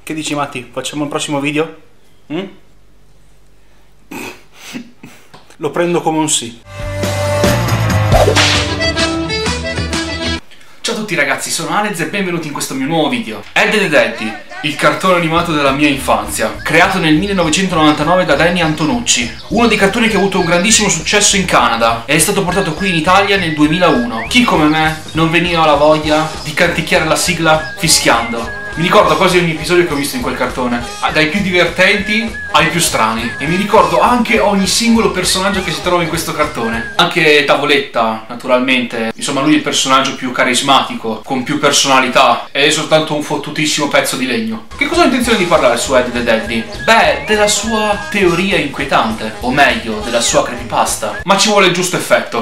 Che dici, Matti? Facciamo il prossimo video? Lo prendo come un sì. Ciao a tutti ragazzi, sono Alex e benvenuti in questo mio nuovo video. Ed Edd Eddy, il cartone animato della mia infanzia, creato nel 1999 da Danny Antonucci. Uno dei cartoni che ha avuto un grandissimo successo in Canada e è stato portato qui in Italia nel 2001. Chi come me non veniva la voglia di canticchiare la sigla fischiando? Mi ricordo quasi ogni episodio che ho visto in quel cartone, dai più divertenti ai più strani. E mi ricordo anche ogni singolo personaggio che si trova in questo cartone. Anche Tavoletta, naturalmente. Insomma, lui è il personaggio più carismatico, con più personalità. È soltanto un fottutissimo pezzo di legno. Che cosa ho intenzione di parlare su Edd Eddy? Beh, della sua teoria inquietante. O meglio, della sua creepypasta. Ma ci vuole il giusto effetto.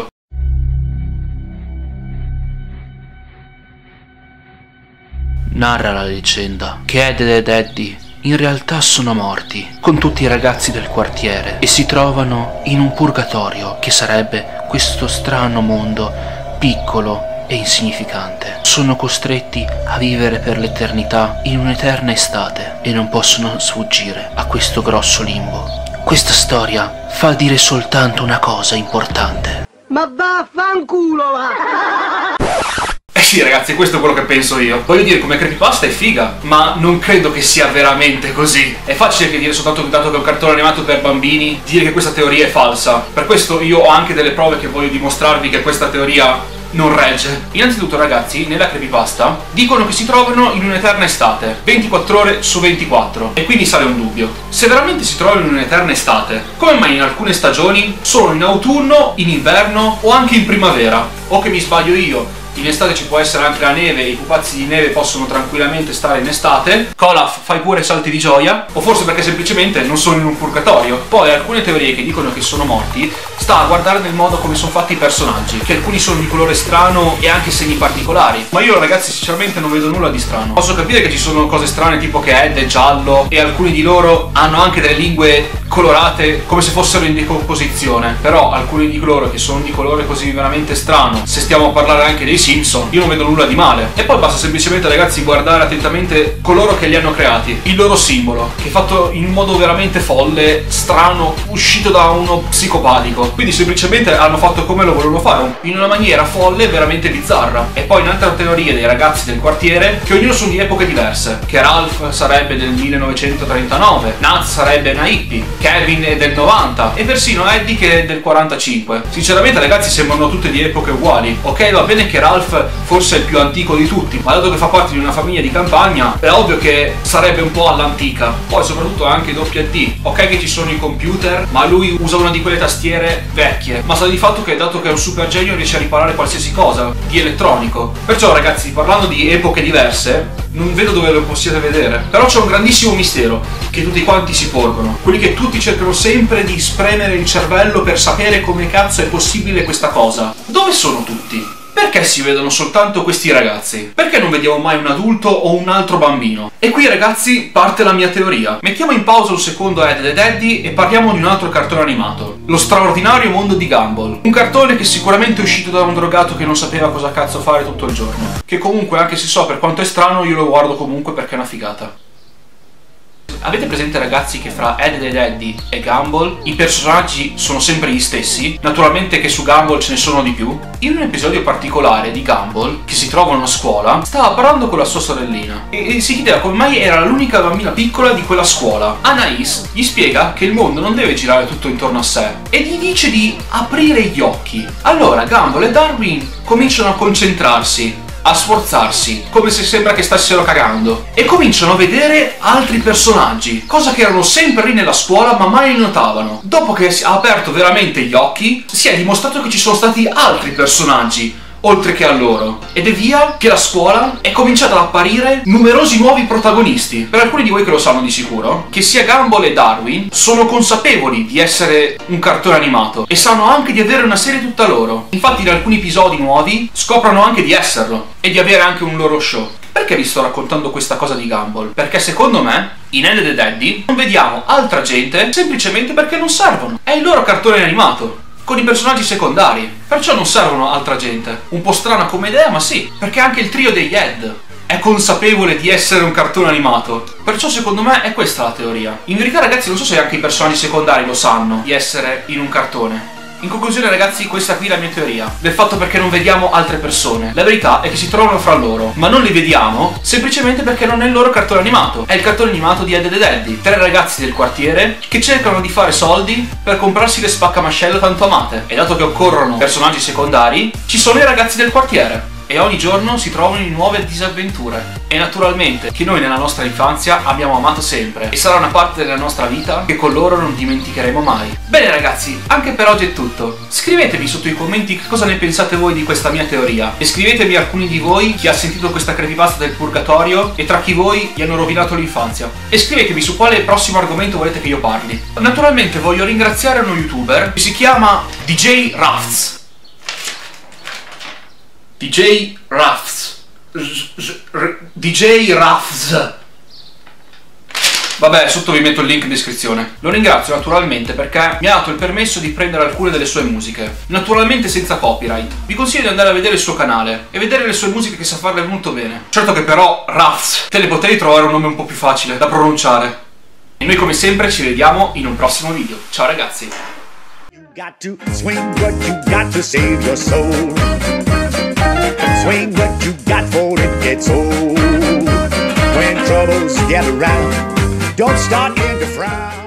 Narra la leggenda che Edd ed Eddy in realtà sono morti con tutti i ragazzi del quartiere e si trovano in un purgatorio che sarebbe questo strano mondo piccolo e insignificante. Sono costretti a vivere per l'eternità in un'eterna estate e non possono sfuggire a questo grosso limbo. Questa storia fa dire soltanto una cosa importante. Ma vaffanculo va! Eh sì ragazzi, questo è quello che penso io. Voglio dire, come creepypasta è figa, ma non credo che sia veramente così. È facile che dire soltanto che dato che è un cartone animato per bambini, dire che questa teoria è falsa. Per questo io ho anche delle prove che voglio dimostrarvi che questa teoria non regge. Innanzitutto ragazzi, nella creepypasta dicono che si trovano in un'eterna estate, 24 ore su 24. E quindi sale un dubbio. Se veramente si trovano in un'eterna estate, come mai in alcune stagioni sono in autunno, in inverno o anche in primavera? O che mi sbaglio io? In estate ci può essere anche la neve e i pupazzi di neve possono tranquillamente stare in estate. Colaf, fai pure salti di gioia. O forse perché semplicemente non sono in un purgatorio. Poi alcune teorie che dicono che sono morti sta a guardare nel modo come sono fatti i personaggi, che alcuni sono di colore strano e anche segni particolari. Ma io ragazzi sinceramente non vedo nulla di strano. Posso capire che ci sono cose strane tipo che Ed è giallo e alcuni di loro hanno anche delle lingue colorate come se fossero in decomposizione. Però alcuni di loro che sono di colore così veramente strano, se stiamo a parlare anche dei Simpson, io non vedo nulla di male. E poi basta semplicemente ragazzi guardare attentamente coloro che li hanno creati, il loro simbolo, che è fatto in un modo veramente folle, strano, uscito da uno psicopatico. Quindi semplicemente hanno fatto come lo volevano fare, in una maniera folle e veramente bizzarra. E poi un'altra teoria dei ragazzi del quartiere, che ognuno sono di epoche diverse, che Ralph sarebbe del 1939, Naz sarebbe una hippie, Kevin è del 90 e persino Eddy che è del 45. Sinceramente ragazzi sembrano tutte di epoche uguali. Ok, va bene che Ralph forse è il più antico di tutti, ma dato che fa parte di una famiglia di campagna è ovvio che sarebbe un po' all'antica. Poi soprattutto anche WD. Ok che ci sono i computer, ma lui usa una di quelle tastiere vecchie. Ma sta di fatto che dato che è un super genio riesce a riparare qualsiasi cosa di elettronico. Perciò ragazzi, parlando di epoche diverse, non vedo dove lo possiate vedere. Però c'è un grandissimo mistero che tutti quanti si porgono, quelli che tutti cercano sempre di spremere il cervello per sapere come cazzo è possibile questa cosa. Dove sono tutti? Perché si vedono soltanto questi ragazzi? Perché non vediamo mai un adulto o un altro bambino? E qui ragazzi parte la mia teoria. Mettiamo in pausa un secondo Edd ed Eddy e parliamo di un altro cartone animato. Lo straordinario mondo di Gumball. Un cartone che sicuramente è uscito da un drogato che non sapeva cosa cazzo fare tutto il giorno. Che comunque, anche se so per quanto è strano, io lo guardo comunque perché è una figata. Avete presente ragazzi che fra Edd ed Eddy e Gumball i personaggi sono sempre gli stessi? Naturalmente che su Gumball ce ne sono di più. In un episodio particolare di Gumball, che si trovano a scuola, stava parlando con la sua sorellina e si chiedeva come mai era l'unica bambina piccola di quella scuola. Anais gli spiega che il mondo non deve girare tutto intorno a sé e gli dice di aprire gli occhi. Allora Gumball e Darwin cominciano a concentrarsi, a sforzarsi, come se sembra che stessero cagando, e cominciano a vedere altri personaggi, cosa che erano sempre lì nella scuola ma mai li notavano. Dopo che ha aperto veramente gli occhi, si è dimostrato che ci sono stati altri personaggi oltre che a loro, ed è via che la scuola è cominciata ad apparire numerosi nuovi protagonisti. Per alcuni di voi che lo sanno di sicuro, che sia Gumball e Darwin sono consapevoli di essere un cartone animato e sanno anche di avere una serie tutta loro. Infatti in alcuni episodi nuovi scoprono anche di esserlo e di avere anche un loro show. Perché vi sto raccontando questa cosa di Gumball? Perché secondo me in Edd ed Eddy non vediamo altra gente semplicemente perché non servono. È il loro cartone animato con i personaggi secondari, perciò non servono altra gente. Un po' strana come idea, ma sì, perché anche il trio degli Ed è consapevole di essere un cartone animato. Perciò secondo me è questa la teoria. In verità ragazzi non so se anche i personaggi secondari lo sanno di essere in un cartone. In conclusione ragazzi, questa qui è la mia teoria del fatto perché non vediamo altre persone. La verità è che si trovano fra loro, ma non li vediamo semplicemente perché non è il loro cartone animato. È il cartone animato di Ed ed Eddy, 3 ragazzi del quartiere che cercano di fare soldi per comprarsi le spaccamascelle tanto amate. E dato che occorrono personaggi secondari, ci sono i ragazzi del quartiere e ogni giorno si trovano in nuove disavventure. E naturalmente che noi nella nostra infanzia abbiamo amato sempre e sarà una parte della nostra vita che con loro non dimenticheremo mai. Bene ragazzi, anche per oggi è tutto. Scrivetemi sotto i commenti che cosa ne pensate voi di questa mia teoria e scrivetemi alcuni di voi chi ha sentito questa creepypasta del purgatorio e tra chi voi gli hanno rovinato l'infanzia. E scrivetemi su quale prossimo argomento volete che io parli. Naturalmente voglio ringraziare uno youtuber che si chiama DJ Rafts. DJ Rafts. DJ Rafts. Vabbè, sotto vi metto il link in descrizione. Lo ringrazio naturalmente perché mi ha dato il permesso di prendere alcune delle sue musiche. Naturalmente senza copyright. Vi consiglio di andare a vedere il suo canale e vedere le sue musiche che sa farle molto bene. Certo che però, Rafts, te ne potevi trovare un nome un po' più facile da pronunciare. E noi come sempre ci vediamo in un prossimo video. Ciao ragazzi. You got to swing what you got to save your soul. Swing what you got for it gets old. When troubles get around, don't start in to frown.